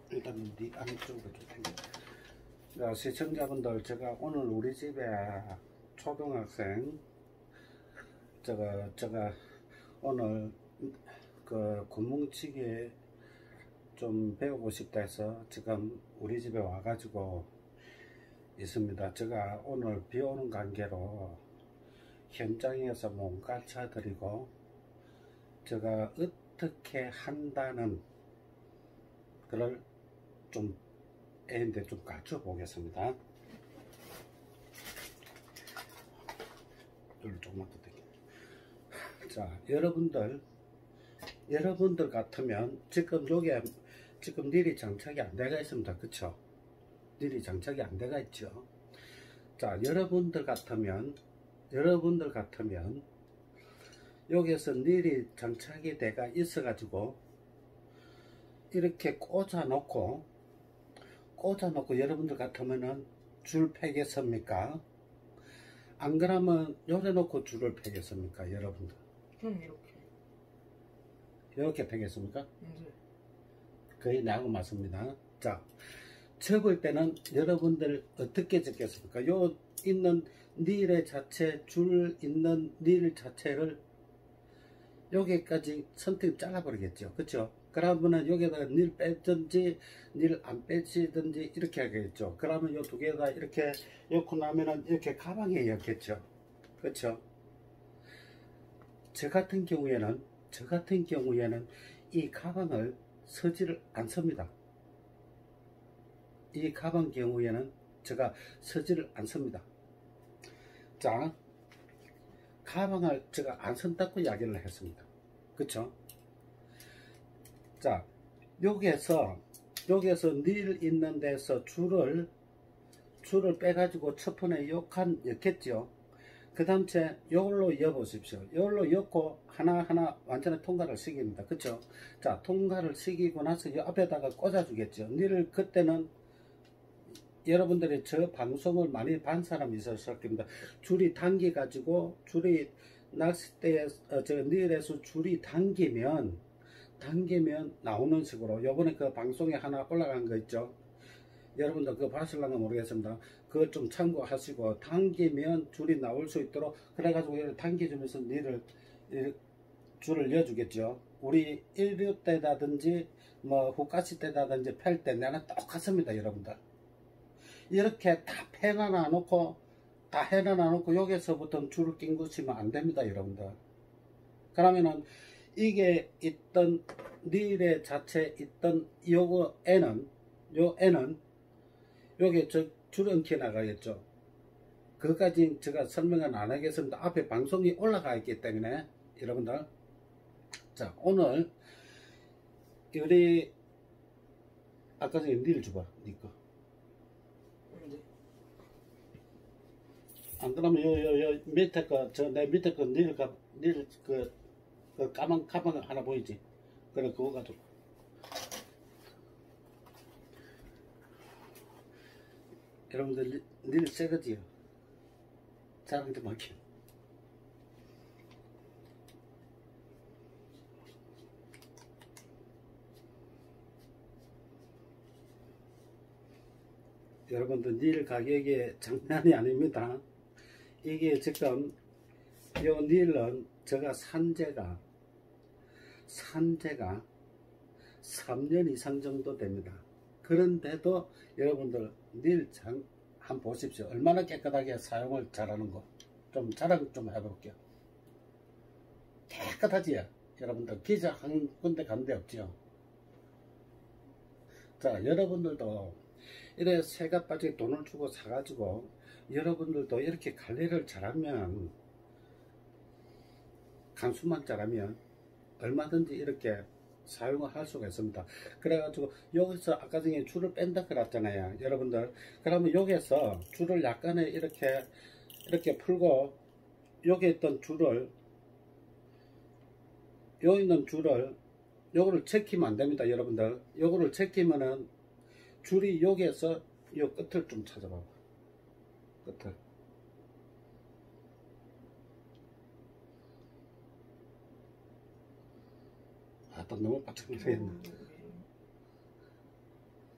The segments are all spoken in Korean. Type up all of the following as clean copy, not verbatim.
일단 네 안쪽으로 좀 당겨. 자, 시청자분들, 제가 오늘 우리 집에 초등학생 제가 오늘 그 구멍치기 좀 배우고 싶다 해서 지금 우리 집에 와가지고 있습니다. 제가 오늘 비 오는 관계로 현장에서 몸 가르쳐 드리고 제가 어떻게 한다는 그걸 좀 애인데 좀 가르쳐 보겠습니다. 조금만 더 당겨. 자, 여러분들 같으면 지금 요게 지금 닐이 장착이 안 돼가 있습니다. 그쵸? 닐이 장착이 안 돼가 있죠. 자, 여러분들 같으면 여기서 닐이 장착이 돼가 있어 가지고 이렇게 꽂아 놓고 여러분들 같으면은 줄 패겠습니까? 안 그러면 요래 놓고 줄을 패겠습니까? 여러분들 이렇게 패겠습니까? 네. 거의 나하고 맞습니다. 자, 접을 때는 여러분들 어떻게 접겠습니까? 요 있는 닐의 자체, 줄 있는 닐 자체를 여기까지 선택 잘라버리겠죠. 그쵸? 그러면은 여기다가 닐 빼든지 닐 안 빼지든지 이렇게 하겠죠. 그러면 요 두 개 다 이렇게 넣고 나면은 이렇게 가방에 넣겠죠. 그쵸? 저 같은 경우에는 이 가방을 서지를 않습니다. 이 가방 경우에는 제가 서지를 않습니다. 자, 가방을 제가 안 쓴다고 이야기를 했습니다. 그쵸? 자, 여기에서 닐 있는 데서 줄을 빼가지고 첫 번에 요칸 엮겠죠. 그 다음 째 요걸로 이어보십시오. 요걸로 엮고 하나하나 완전히 통과를 시킵니다. 그쵸? 자, 통과를 시키고 나서 요 앞에다가 꽂아주겠죠. 닐을 그때는 여러분들이 저 방송을 많이 본 사람이 있었을 겁니다. 줄이 당겨가지고 줄이 낚싯대에 저 닐에서 줄이 당기면 나오는 식으로 요번에 그 방송에 하나 올라간 거 있죠. 여러분들 그거 봤을런가 모르겠습니다. 그걸 좀 참고하시고 당기면 줄이 나올 수 있도록 그래가지고 이렇게 당겨주면서 닐을 줄을 넣어주겠죠. 우리 1류 때라든지 뭐 후가시 때라든지 팰 때 나는 똑같습니다. 여러분들 이렇게 다 해놔 놓고 여기서부터 줄을 낀 것이면 안 됩니다. 여러분들 그러면은 이게 있던 닐의 자체 있던 요 애는 여기 저 줄 엉켜 나가겠죠. 그것까지 제가 설명은 안 하겠습니다. 앞에 방송이 올라가 있기 때문에 여러분들 자, 오늘 우리 아까 전에 닐 줘봐. 니꺼 안 그러면 요 밑에 내 밑에 닐 그 가방 하나 보이지? 그래, 그거 가지고. 여러분들, 닐 새거지요? 자랑도 많게. 여러분들, 닐 가격이 장난이 아닙니다. 이게 지금, 요 닐은 제가 산재가 3년 이상 정도 됩니다. 그런데도 여러분들 닐 한번 보십시오. 얼마나 깨끗하게 사용을 잘하는 거. 좀 자랑 좀 해볼게요. 깨끗하지요? 여러분들 기자 한 군데 간 데 없죠? 자, 여러분들도 이래 새가 빠지게 돈을 주고 사가지고 여러분들도 이렇게 관리를 잘하면 간수만 잘하면 얼마든지 이렇게 사용을 할 수가 있습니다. 그래가지고 여기서 아까 전에 줄을 뺀다 그랬잖아요. 여러분들 그러면 여기서 줄을 약간의 이렇게 풀고 여기 있던 줄을 여기 있는 줄을 요거를 제끼면 안 됩니다. 여러분들 요거를 제끼면은 줄이 여기에서 요 끝을 좀 찾아봐. 끝을 또 너무 빡빡하겠네.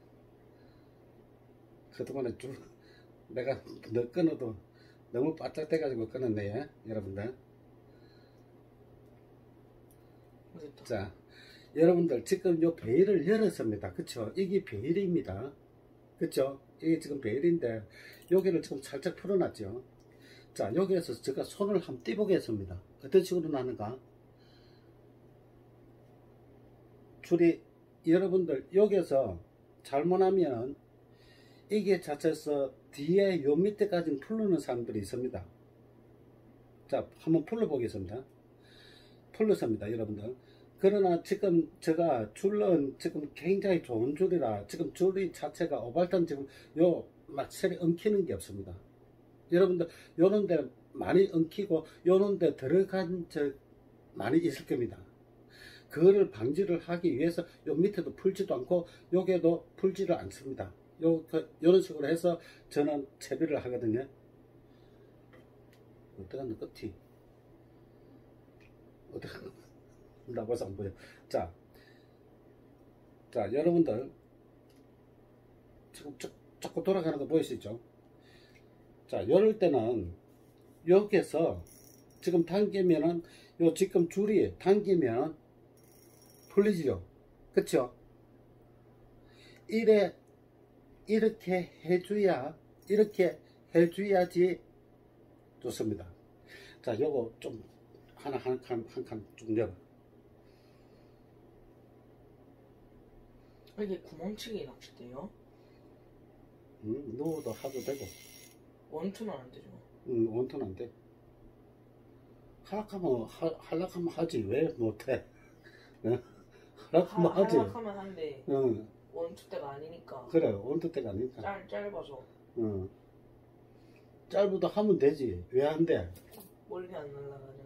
그동안에 줄 내가 너 끊어도 너무 바짝 돼가지고 끊었네 여러분들. 됐다. 자 여러분들 지금 요 베일을 열었습니다. 그쵸? 이게 베일입니다. 그쵸? 이게 지금 베일인데 여기를 지금 살짝 풀어놨죠. 자 여기에서 제가 손을 한번 띄보겠습니다. 어떤 식으로 나는가. 줄이 여러분들 여기에서 잘못하면 이게 자체에서 뒤에 요 밑에까지 풀르는 사람들이 있습니다. 자 한번 풀러 보겠습니다. 풀렸습니다 여러분들. 그러나 지금 제가 줄은 지금 굉장히 좋은 줄이라 지금 줄이 자체가 오발탄 지금 요 막 sel이 엉키는 게 없습니다. 여러분들 요런데 많이 엉키고 요런데 들어간 적 많이 있을 겁니다. 그거를 방지를 하기 위해서 요 밑에도 풀지도 않고 여기에도 풀지를 않습니다. 요런 식으로 해서 저는 채비를 하거든요. 어떡하노 끝이 어떡하노 나 벌써 안 보여. 자 여러분들 지금 자꾸 돌아가는 거 보이시죠? 자 이럴 때는 여기에서 지금 당기면은 요 지금 줄이 당기면 풀리지요. 그쵸? 이렇게 해줘야지 좋습니다. 자 요거 좀 한 칸 쭉 열어. 이게 구멍치기 낚싯대요? 누워도 하도 되고. 원투는 안 되죠. 원투는 안 돼. 하락하면 하지. 왜 못해? 하락하면 하지. 하락하면 한데 응. 원투 때가 아니니까. 그래, 원투 때가 아니니까. 짧아서. 응. 짧아도 하면 되지. 왜 안 돼? 멀리 안 날아가잖아요.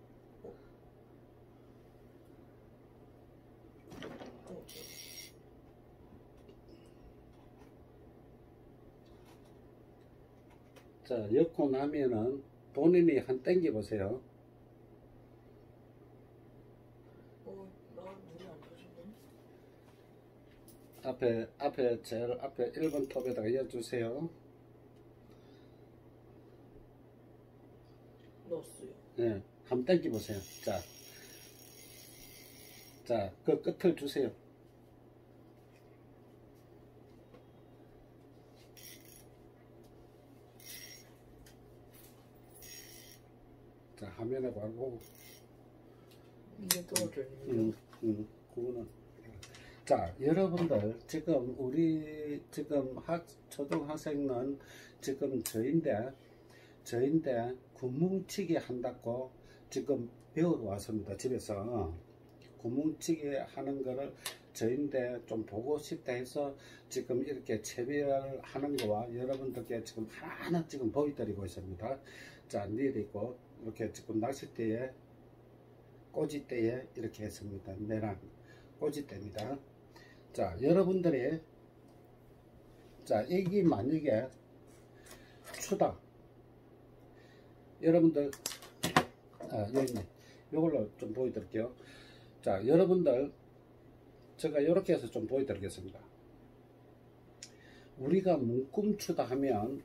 자, 엮고 나면은 본인이 한 땡겨 보세요. 나 눈이 안 펴지네. 앞에 제일 앞에 1번 톱에다가 이어주세요. 넣었어요. 네, 한번 땡겨 보세요. 자, 그 끝을 주세요. 자, 화면에 바로 이게 떨어져요. 그거는. 자, 여러분들 지금 우리 지금 초등학생은 지금 저인데 구멍치기 한다고 지금 배우러 왔습니다. 집에서 구멍치기 하는 거를 저인데 좀 보고 싶다 해서 지금 이렇게 채비하는 거와 여러분들께 지금 하나하나 지금 보여드리고 있습니다. 자, 내리고 이렇게 지금 낚싯대에 꼬지대에 이렇게 했습니다. 내랑 꼬지대입니다. 자, 여러분들이 자, 이게 만약에 추다 여러분들 여기 있네. 이걸로 좀 보여드릴게요. 자, 여러분들 제가 이렇게 해서 좀 보여드리겠습니다. 우리가 문꿈추다 하면은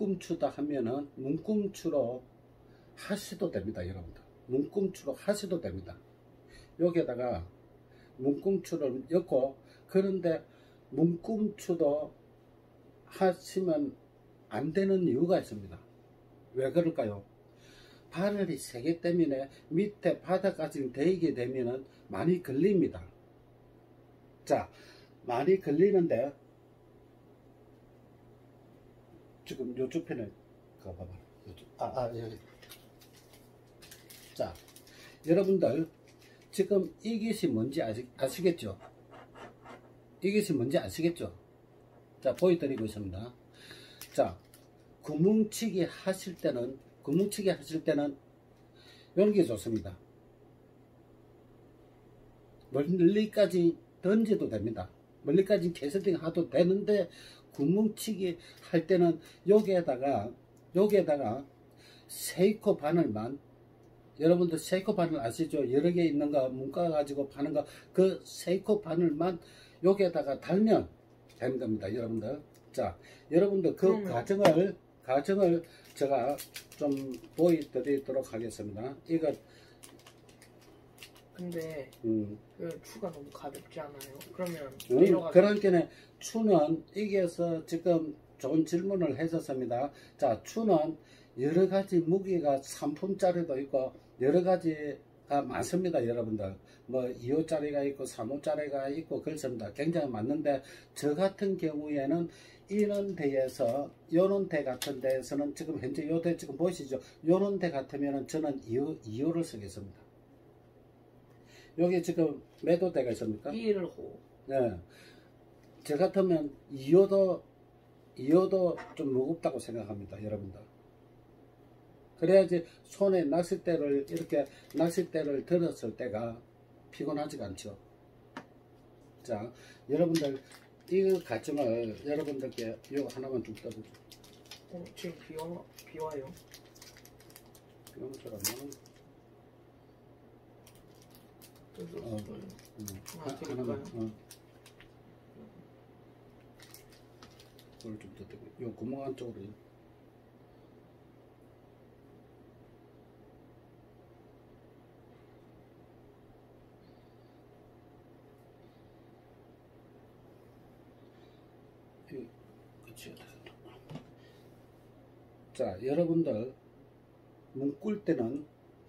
문꿈추로 하셔도 됩니다. 여러분들 문꿈추로 하셔도 됩니다. 여기에다가 문꿈추를 엮고, 그런데 문꿈추도 하시면 안 되는 이유가 있습니다. 왜 그럴까요? 바늘이 세기 때문에 밑에 바닥까지 대게 되면은 많이 걸립니다. 자, 많이 걸리는데 지금 요쪽 편에 가봐봐. 여기. 자, 여러분들 지금 이것이 뭔지 아시겠죠? 이것이 뭔지 아시겠죠? 자, 보여드리고 있습니다. 자, 구멍치기 하실 때는 이런 게 좋습니다. 멀리까지 던져도 됩니다. 멀리까지 캐스팅 하도 되는데, 구멍치기 할 때는 여기에다가 세이코 바늘만, 여러분들 세이코 바늘 아시죠? 여러 개 있는 거 문가 가지고 파는 거, 그 세이코 바늘만 여기에다가 달면 되는 겁니다. 여러분들 자, 여러분들 그 과정을 제가 좀 보여드리도록 하겠습니다. 이거 근데 그 추가 너무 가볍지 않아요? 그러면 그러니까 추는 이게서 지금 좋은 질문을 해줬습니다. 자, 추는 여러 가지 무게가 3푼짜리도 있고 여러 가지가 많습니다. 여러분들 뭐 2호짜리가 있고 3호짜리가 있고 그렇습니다. 굉장히 많는데 저 같은 경우에는 이런 데에서 요런 데 같은 데에서는 지금 현재 요 데 지금 보이시죠? 요런 데 같으면은 저는 2호를 쓰겠습니다. 여기 지금 몇 호대가 있습니까? 1호. 네. 저 같으면 2호도 좀 무겁다고 생각합니다. 여러분들. 그래야지 손에 낚싯대를 이렇게 낚싯대를 들었을 때가 피곤하지가 않죠. 자, 여러분들 이 과정을 여러분들께 이거 하나만 좀 떠보죠. 지금 비와요. 비오는 줄안 나는. 하나만. 그걸 좀 더 대고 요 구멍 안쪽으로. 자, 여러분들 문꿀 때는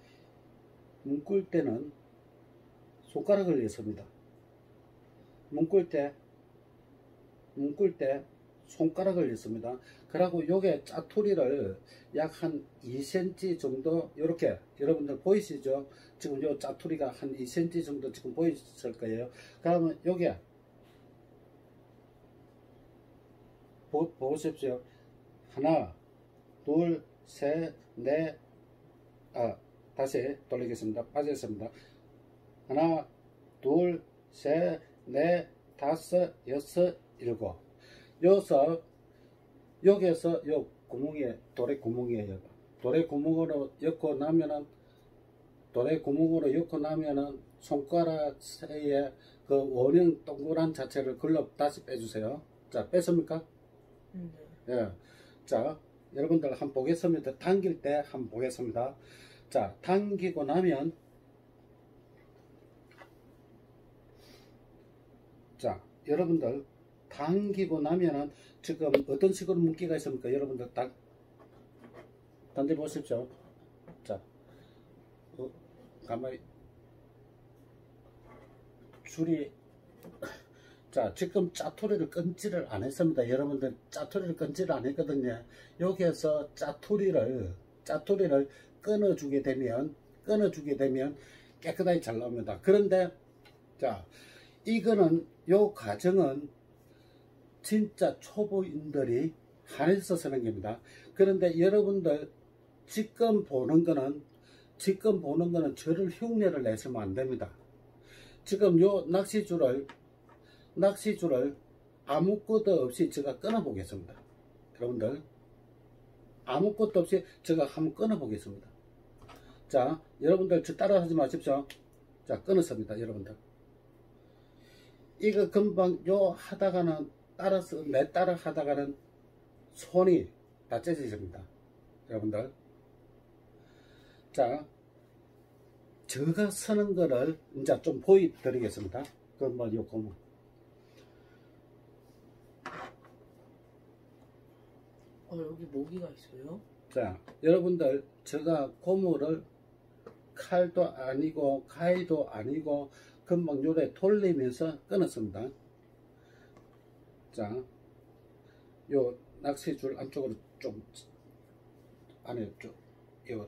손가락을 넣습니다. 문꿀 때 손가락을 넣습니다. 그리고 요게 짜투리를 약 한 2cm 정도 이렇게 여러분들 보이시죠? 지금 요 짜투리가 한 2cm 정도 지금 보이실 거예요. 그러면 요게 보십시오. 하나, 둘, 셋, 넷, 다시 돌리겠습니다. 빠졌습니다. 하나, 둘, 셋, 넷, 다섯, 여섯, 일곱. 여기에서 요 구멍에 도래 구멍이에요. 도래 구멍으로 엮고 나면은 손가락 사이에 그 원형 동그란 자체를 글로 다시 빼주세요. 자, 뺐습니까? 예. 자, 여러분들 한번 보겠습니다. 당길 때 한번 보겠습니다. 자, 당기고 나면, 자, 여러분들 당기고 나면은 지금 어떤 식으로 물기가 있습니까? 여러분들 던져 보십시오. 자, 가만히 줄이, 자, 지금 짜투리를 끊지를 안 했습니다. 여러분들 짜투리를 끊지를 안 했거든요. 여기에서 짜투리를 끊어주게 되면 깨끗하게 잘 나옵니다. 그런데 자, 이거는 요 과정은 진짜 초보인들이 한해서 쓰는 겁니다. 그런데 여러분들 지금 보는 거는 저를 흉내를 내시면 안 됩니다. 지금 요 낚시줄을 아무것도 없이 제가 끊어 보겠습니다. 여러분들 아무것도 없이 제가 한번 끊어 보겠습니다. 자, 여러분들 저 따라 하지 마십시오. 자, 끊었습니다. 여러분들 이거 금방 요 하다가는 내 따라 하다가는 손이 다 찢어집니다. 여러분들, 자, 제가 쓰는 거를 이제 좀 보여드리겠습니다. 그럼 뭐 요 고무. 여기 모기가 있어요? 자, 여러분들 제가 고무를 칼도 아니고 가위도 아니고 금방 요래 돌리면서 끊었습니다. 자, 요 낚시줄 안쪽으로 좀 안에 좀 요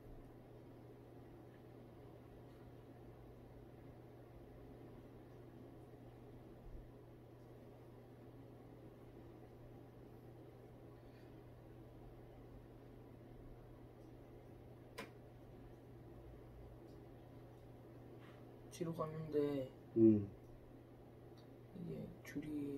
뒤로 갔는데 이게 줄이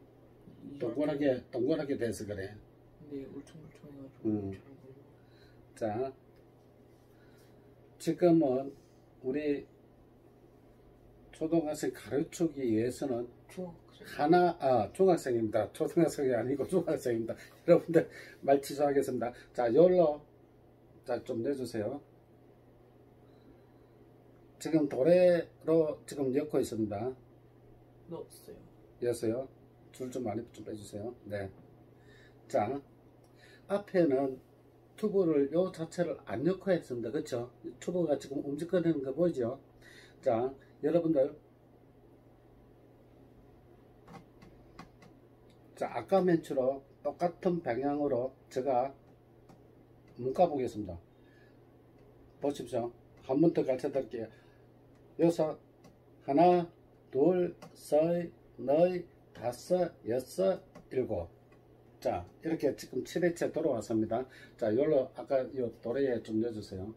동그랗게 돼서 그래. 근데 울퉁불퉁해가지고 잘 안 보여. 자, 지금은 우리 초등학생 가르치기 위해서는 중학생. 중학생입니다. 초등학생이 아니고 중학생입니다. 여러분들 말 취소하겠습니다. 자, 열로 자, 좀 내주세요. 지금 도래로 지금 엮고 있습니다. 넣었어요. 였어요. 줄 좀 많이 좀 빼주세요. 네. 자, 앞에는 튜브를 요 자체를 안 넣고 했습니다. 그쵸? 튜브가 지금 움직거리는 거 보이죠? 자, 여러분들. 자, 아까 맨처럼 똑같은 방향으로 제가 묶어 보겠습니다. 보십시오. 한 번 더 가르쳐 드릴게요. 여기서 하나, 둘, 셋, 넷, 다섯, 여섯, 일곱. 자, 이렇게 지금 7회째 돌아왔습니다. 자, 요로 아까 요 도래에 좀 넣어주세요.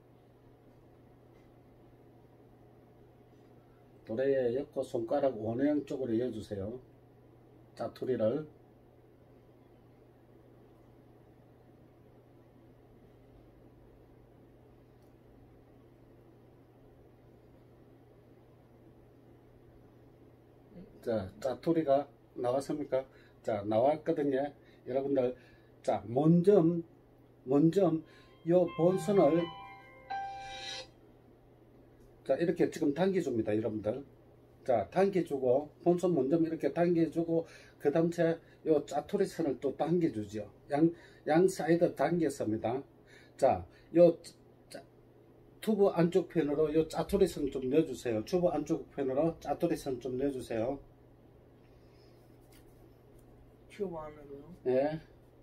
도래에 엮고 손가락 원형 쪽으로 이어주세요. 짜투리를. 자, 짜투리가 나왔습니까? 자, 나왔거든요. 여러분들, 자, 먼저 요 본선을 자, 이렇게 지금 당겨줍니다. 여러분들. 자, 당겨주고, 본선 먼저 이렇게 당겨주고, 그 다음 요 짜투리 선을 또 당겨주죠. 양 사이드 당겼습니다. 자, 요 튜브 안쪽 편으로 요 짜투리 선 좀 넣어주세요. 튜브 안쪽 편으로 짜투리 선 좀 넣어주세요. 튜브 안으로요? 네.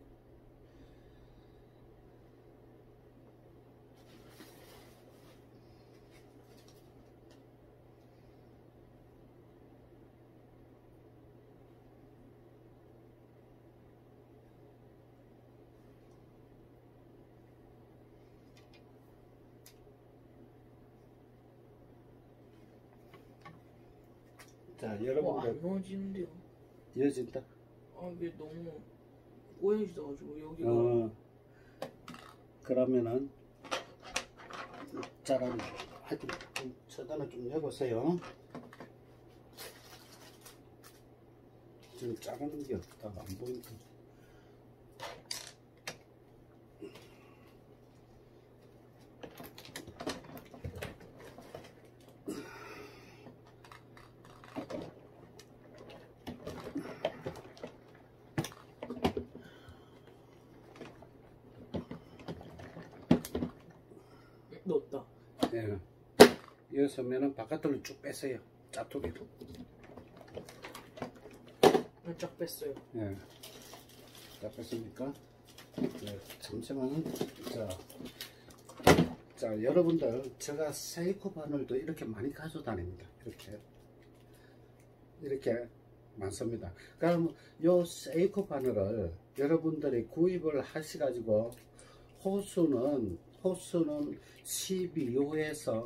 자, 여러분들. 안 넣어지는데요? 이어진다. 이게 너무 꼬여있어가지고 여기가. 그러면은 자랑 하여튼 좀 차단을 좀 해보세요. 지금 자르는 게 없다. 안 보이니까. 넣었다. 예. 이어서면은 바깥으로 쭉 빼세요. 짜투리로. 쫙 뺐어요. 예. 딱 뺐습니까? 네, 잠시만. 자, 여러분들, 제가 세이코 바늘도 이렇게 많이 가져다닙니다. 이렇게 많습니다. 그럼 요 세이코 바늘을 여러분들이 구입을 하셔가지고 호수는 12호에서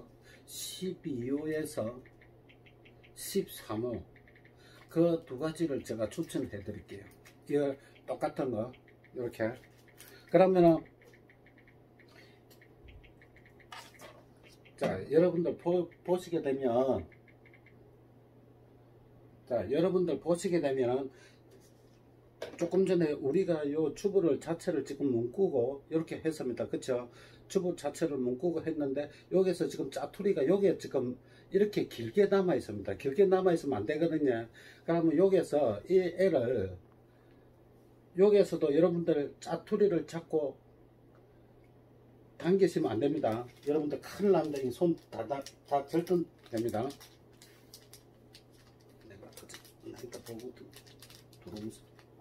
13호 그 두 가지를 제가 추천해 드릴게요. 이거 똑같은 거 이렇게. 그러면은 자, 여러분들 보시게 되면 조금 전에 우리가 요 튜브를 자체를 지금 묶고 이렇게 했습니다. 그쵸? 튜브 자체를 묶고 했는데 여기서 지금 짜투리가 여기에 지금 이렇게 길게 남아 있습니다. 길게 남아 있으면 안 되거든요. 그러면 여기서 이 애를 여기에서도 여러분들 짜투리를 잡고 당기시면 안 됩니다. 여러분들 큰일 납니다. 손 다 절단됩니다. 내가 나니까 보고 들어오면서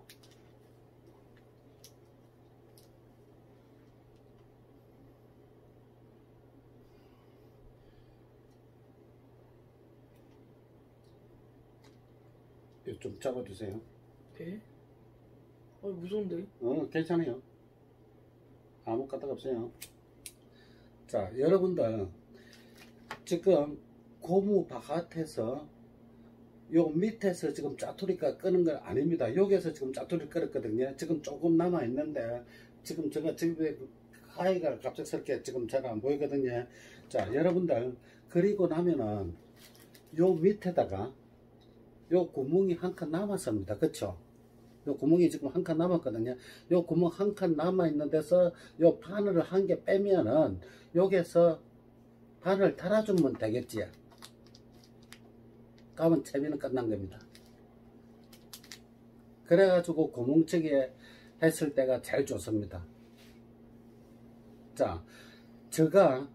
이거 좀 잡아주세요. 네? 무서운데? 괜찮아요. 아무 까딱 없어요. 자, 여러분들 지금 고무 바깥에서 요 밑에서 지금 짜투리가 끄는 건 아닙니다. 여기에서 지금 짜투리 끌었거든요. 지금 조금 남아 있는데 지금 제가 집에 가위가 갑작스럽게 지금 잘 안 보이거든요. 자, 여러분들 그리고 나면은 요 밑에다가 요 구멍이 한 칸 남았습니다. 그쵸? 요 구멍이 지금 한 칸 남았거든요. 요 구멍 한 칸 남아 있는 데서 요 바늘을 한 개 빼면은 여기서 바늘 달아주면 되겠지. 그러면 채비는 끝난 겁니다. 그래가지고 구멍치기 했을 때가 제일 좋습니다. 자, 제가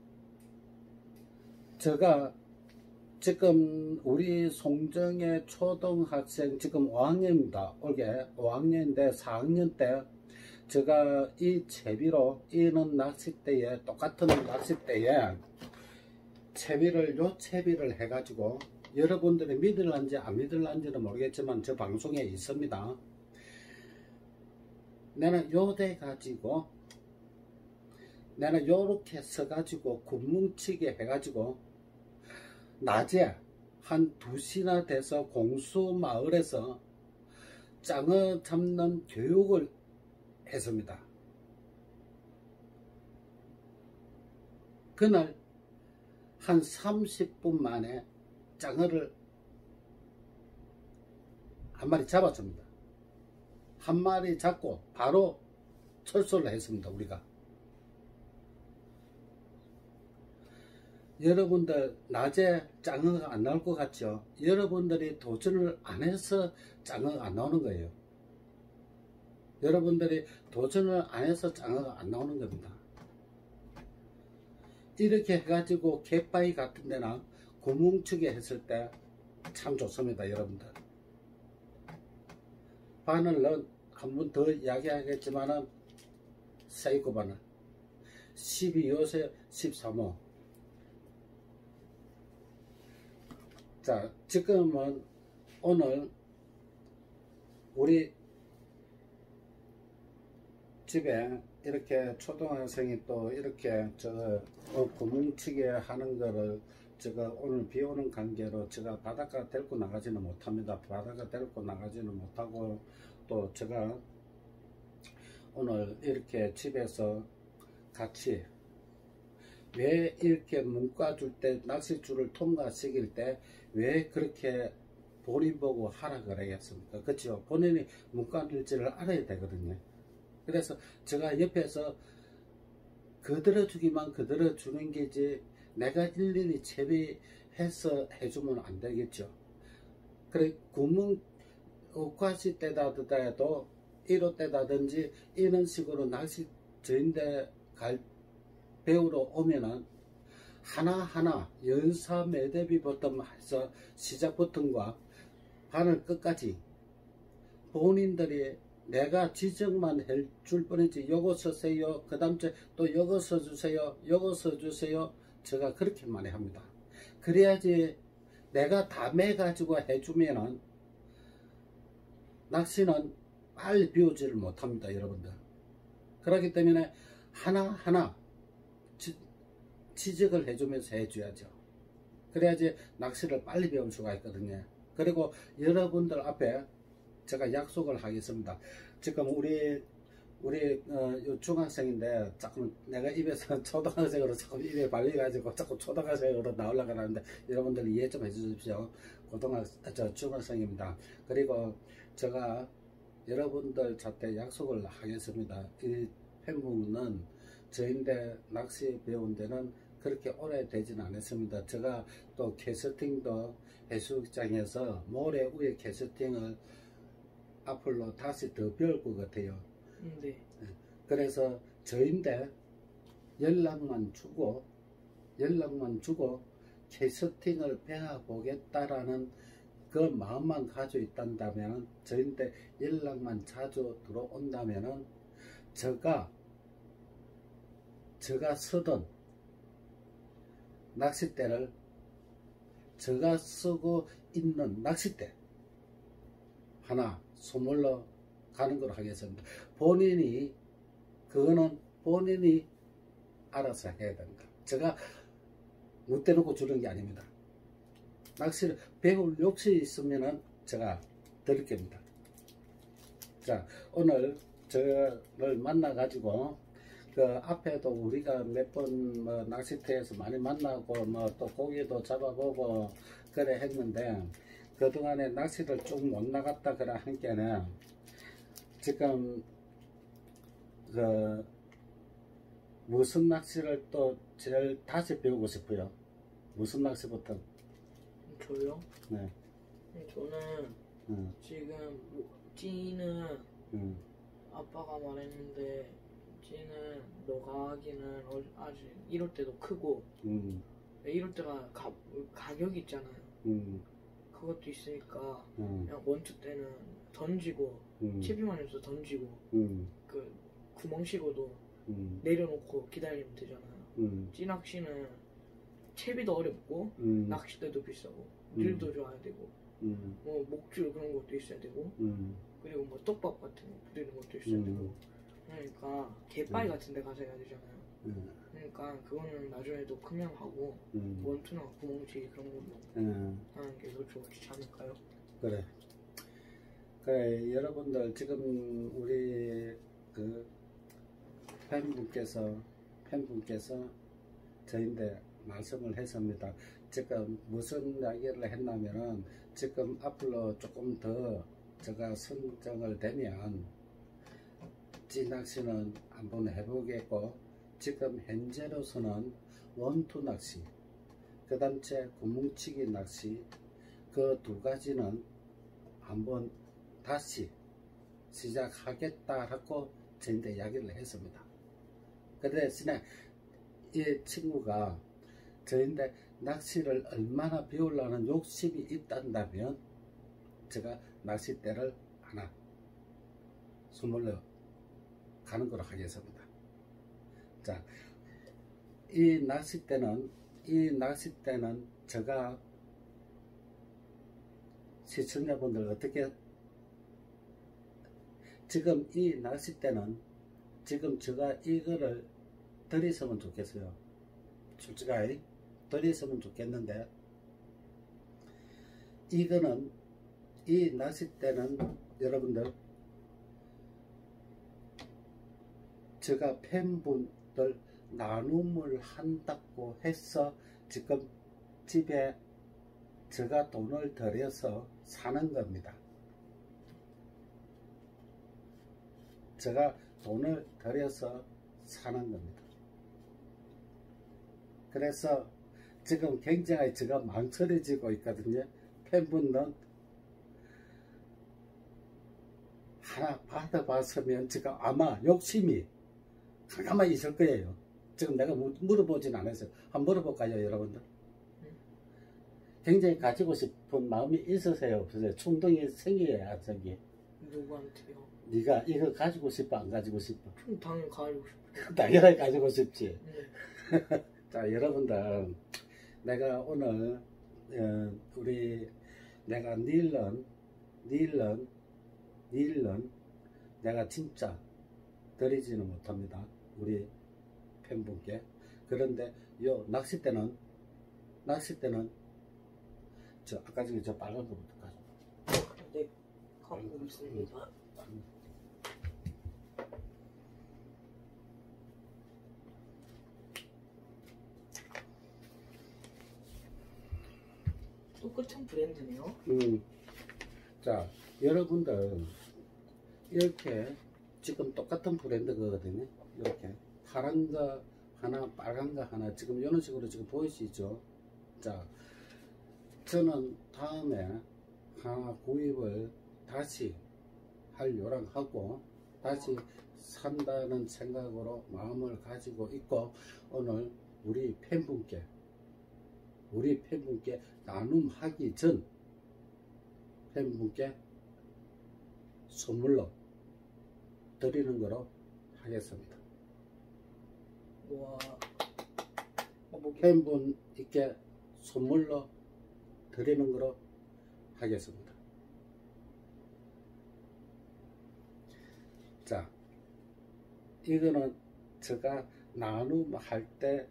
지금 우리 송정의 초등학생 지금 5학년입니다. 올해 5학년인데 4학년 때 제가 이 채비로 이는 낚싯대에 똑같은 낚싯대에 채비를 요 채비를 해가지고 여러분들이 믿을란지 안 믿을란지는 모르겠지만 저 방송에 있습니다. 나는 요대 가지고 나는 요렇게 써가지고 구멍치게 해가지고 낮에 한 2시나 돼서 공수마을에서 짱어 잡는 교육을 했습니다. 그날 한 30분 만에 짱어를 한 마리 잡았습니다. 한 마리 잡고 바로 철수를 했습니다. 우리가. 여러분들 낮에 짱어가 안 나올 것 같죠? 여러분들이 도전을 안 해서 짱어가 안 나오는 거예요. 여러분들이 도전을 안 해서 짱어가 안 나오는 겁니다. 이렇게 해가지고 갯바위 같은 데나 구멍치기 했을 때 참 좋습니다. 여러분들. 바늘은 한 번 더 이야기하겠지만은 세이코 바늘 12요새 13호. 자, 지금은 오늘 우리 집에 이렇게 초등학생이 또 이렇게 구멍치기 하는 거를 제가 오늘 비 오는 관계로 제가 바닷가 데리고 나가지는 못합니다. 바닷가 데리고 나가지는 못하고 또 제가 오늘 이렇게 집에서 같이 왜 이렇게 문과줄 때 낚싯줄을 통과시킬 때 왜 그렇게 본인 보고 하라 그러겠습니까? 그렇죠? 본인이 문과일지를 알아야 되거든요. 그래서 제가 옆에서 거들어주기만 거들어주는 게지 내가 일일이 채비해서 해주면 안 되겠죠. 그래 구멍 옷가시 때다더라도 1호 때다든지 이런 식으로 낚시 저인데 배우러 오면은 하나하나 연사 매대비부터 해서 시작부터과 바늘 끝까지 본인들이 내가 지적만 해줄 뿐이지 요거 써세요 그 다음 주에 또 요거 써주세요 요거 써주세요 제가 그렇게 많이 합니다. 그래야지 내가 다 매가지고 해주면은 낚시는 빨리 비우지를 못합니다. 여러분들. 그렇기 때문에 하나하나 지적을 해주면서 해줘야죠. 그래야지 낚시를 빨리 배울 수가 있거든요. 그리고 여러분들 앞에 제가 약속을 하겠습니다. 지금 우리 중학생인데 자꾸 내가 입에서 초등학생으로 자꾸 입에 발려가지고 자꾸 초등학생으로 나오려고 하는데 여러분들 이해 좀 해주십시오. 중학생입니다. 그리고 제가 여러분들 저한테 약속을 하겠습니다. 이 팬분은 저인데 낚시 배운 데는 그렇게 오래되진 않았습니다. 제가 또 캐스팅도 해수욕장에서 모래 위에 캐스팅을 앞으로 다시 더 배울 것 같아요. 네. 그래서 저인데 연락만 주고 캐스팅을 배워보겠다라는 그 마음만 가지고 있단다면 저인데 연락만 자주 들어온다면은 제가 쓰던 낚싯대를 제가 쓰고 있는 낚싯대 하나 선물로 가는 걸로 하겠습니다. 그거는 본인이 알아서 해야 된다. 제가 못 대놓고 주는 게 아닙니다. 낚시를 배울 욕심이 있으면은 제가 드릴 겁니다. 자, 오늘 저를 만나가지고 그 앞에도 우리가 몇 번 낚시터에서 많이 만나고 또 고기도 잡아보고 그래 했는데 그동안에 낚시를 쭉 못 나갔다 그래 하니까는 지금 그 무슨 낚시를 또 제일 다시 배우고 싶어요? 무슨 낚시부터? 저요? 네. 저는 지금 찌는 아빠가 말했는데 찌는 너가 하기는 아직 이럴 때도 크고 이럴 때가 가격이 있잖아요. 그것도 있으니까 그냥 원투 때는 던지고 채비만 해서 던지고 그 구멍 시고도 내려놓고 기다리면 되잖아요. 찌낚시는 채비도 어렵고 낚싯대도 비싸고 물도 줘야 되고 뭐 목줄 그런 것도 있어야 되고 그리고 뭐 떡밥 같은 거 부리는 것도 있어야 되고 그러니까 갯바위 같은 데 가서 해야 되잖아요. 그러니까 그거는 나중에도 그냥 하고 원투나 구멍치기 그런 걸로 하는 게 더 좋지 않을까요? 그래. 그래, 여러분들 지금 우리 그 팬분께서 저희한테 말씀을 했습니다. 지금 무슨 이야기를 했냐면은 지금 앞으로 조금 더 제가 선정을 되면 찌낚시는 한번 해보겠고 지금 현재로서는 원투 낚시 그 다음에 구멍치기 낚시 그 두 가지는 한번 다시 시작하겠다라고 저한테 이야기를 했습니다. 그 대신에 이 친구가 저한테 낚시를 얼마나 배우려는 욕심이 있단다면 제가 낚싯대를 하나 선물로 가는 거로 하겠습니다. 자, 이 낚싯대는 제가 시청자분들 어떻게 지금 이 낚싯대는 지금 제가 이거를 들이서면 좋겠어요. 솔직하게 들이서면 좋겠는데 이거는 이 낚싯대는 여러분들 제가 팬분들 나눔을 한다고 해서 지금 집에 제가 돈을 들여서 사는 겁니다. 제가 돈을 들여서 사는 겁니다. 그래서 지금 굉장히 제가 망설여지고 있거든요. 팬분은 하나 받아봤으면 지금 아마 욕심이 가만히 있을 거예요. 지금 내가 물어보진 않았어요. 한번 물어볼까요, 여러분들? 굉장히 가지고 싶은 마음이 있으세요, 없으세요? 충동이 생겨요, 안 생겨요? 누구한테요? 네가 이거 가지고 싶어, 안 가지고 싶어? 당연히 가지고 싶어요. 당연히 가지고 싶지. 자, 여러분들, 내가 오늘 내가 닐런 내가 진짜 드리지는 못합니다. 우리 팬분께. 그런데 요 낚싯대는 저 아까 전에 저 빨간 거부터 가져. 네, 갖고 있습니다. 똑같은 브랜드네요. 자, 여러분들 이렇게 지금 똑같은 브랜드거든요. 이렇게 파란 거 하나, 빨간 거 하나, 지금 이런 식으로 지금 보이시죠? 자, 저는 다음에 하나 구입을 다시 할 요랑하고 다시 산다는 생각으로 마음을 가지고 있고 오늘 우리 팬분께 나눔하기 전 팬분께 선물로 드리는 거로 하겠습니다. 와, 팬분께 선물로 드리는 거로 하겠습니다. 자, 이거는 제가 나눔할 때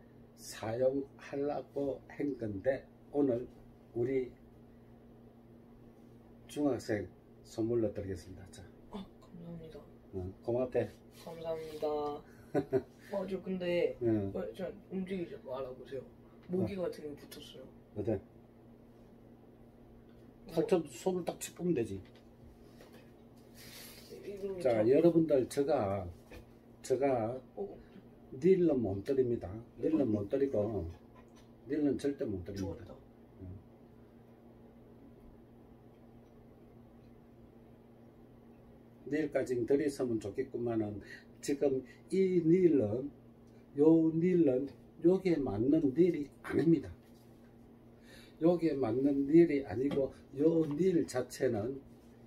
사용하려고 한 건데 오늘 우리 중학생 선물로 드리겠습니다. 자, 감사합니다. 고맙대. 감사합니다. 저 근데 저 움직이지 말아보세요. 모기 같은 게 붙었어요. 어때? 팔처럼 손을 딱 짚으면 되지. 자, 여러분들 제가 닐은 못 때립니다. 닐은 못 때리고 닐은 절대 못 때립니다. 닐까지 들이서면 좋겠구만은 지금 이 닐은 요게 맞는 닐이 아닙니다. 요게 맞는 닐이 아니고 요 닐 자체는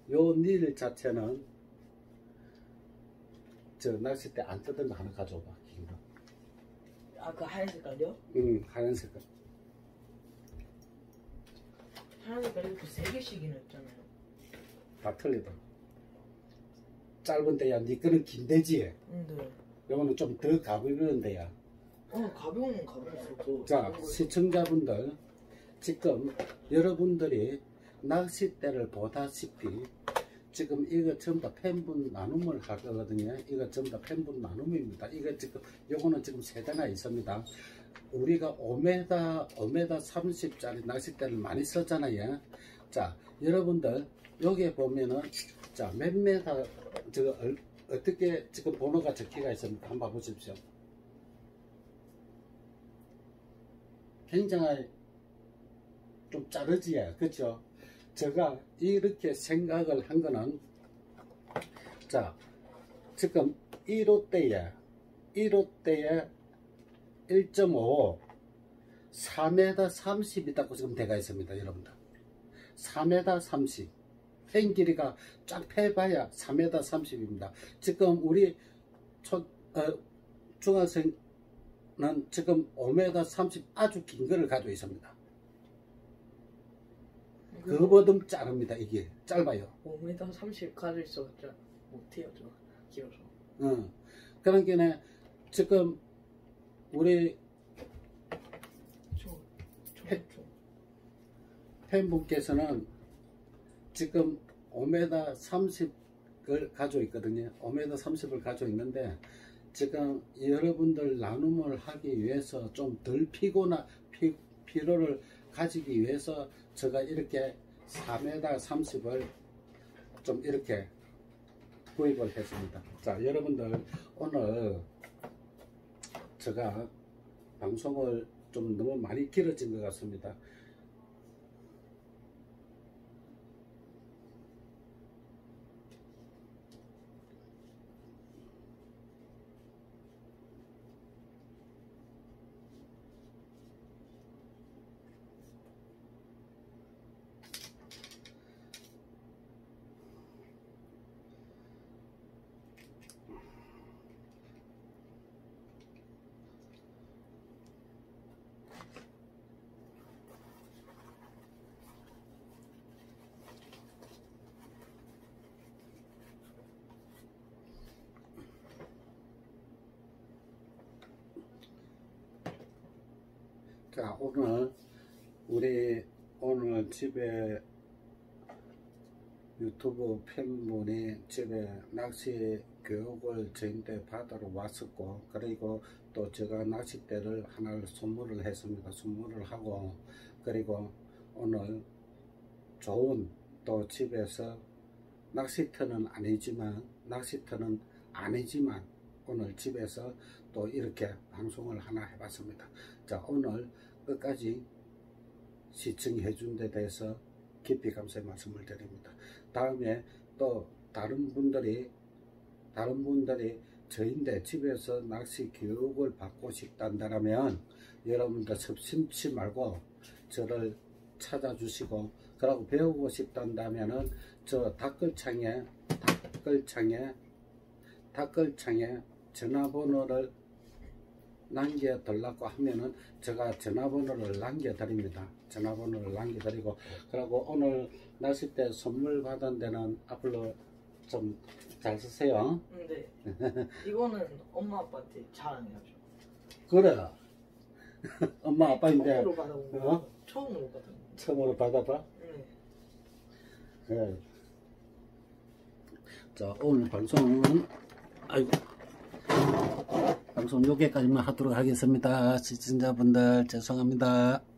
저 낚싯대 안 뜯은 거 하나 가져와봐. 긴 거. 아, 그 하얀 색깔이요? 응, 하얀 색깔. 하얀 색깔 이렇게 3개씩이나 있잖아요. 다 틀리다. 짧은 데야. 니 거는 긴 데지. 네. 요거는 좀 더 가벼운 데야. 가벼운 가벼웠어. 자, 시청자분들 지금 여러분들이 낚싯대를 보다시피 지금 이거 전부 다 팬분 나눔을 하거든요. 이거 전부 다 팬분 나눔입니다. 이거 지금 요거는 지금 3대나 있습니다. 우리가 5m 30짜리 낚싯대를 많이 썼잖아요. 자, 여러분들 여기에 보면은 자, 몇 메타 어떻게 지금 번호가 적혀가 있습니까? 한번 보십시오. 굉장히 좀 자르지요. 그렇죠? 제가 이렇게 생각을 한 거는 자, 지금 1호대에 1.5 4m 30 있다고 지금 되어 있습니다. 여러분들 4m 30 펜 길이가 쫙 펴봐야 4m 30입니다. 지금 우리 중학생은 지금 5m 30 아주 긴 거를 가지고 있습니다. 그거보다 자릅니다. 이게 짧아요. 5m 30 가지고 있어봤자 못해요. 저 길어서. 그러니까 지금 우리 팬분께서는 지금 5m 30을 가지고 있거든요. 5m 30을 가지고 있는데 지금 여러분들 나눔을 하기 위해서 좀 덜 피로를 가지기 위해서 제가 이렇게 4m 30을 좀 이렇게 구입을 했습니다. 자, 여러분들 오늘 제가 방송을 좀 너무 많이 길어진 것 같습니다. 자, 오늘 집에 유튜브 팬분이 집에 낚시 교육을 저한테 받으러 왔었고, 그리고 또 제가 낚싯대를 하나를 선물을 했습니다. 선물을 하고, 그리고 오늘 좋은 또 집에서 낚시터는 아니지만 오늘 집에서 또 이렇게 방송을 하나 해봤습니다. 자, 오늘 끝까지 시청해 준 데 대해서 깊이 감사의 말씀을 드립니다. 다음에 또 다른 분들이 저인데 집에서 낚시 교육을 받고 싶단다면 여러분들 섭심치 말고 저를 찾아주시고, 그러고 배우고 싶단다면은 저 댓글창에 전화번호를 남겨달라고 하면은 제가 전화번호를 남겨드립니다. 전화번호를 남겨드리고, 그리고 오늘 낚싯대 선물 받은 데는 앞으로 좀 잘 쓰세요. 네. 이거는 엄마 아빠한테 자랑해야죠. 그래. 엄마 아빠인데. 처음으로 받아본 거. 처음으로 받아봐? 네. 네. 자, 오늘 방송은 방송 여기까지만 하도록 하겠습니다. 시청자분들 죄송합니다.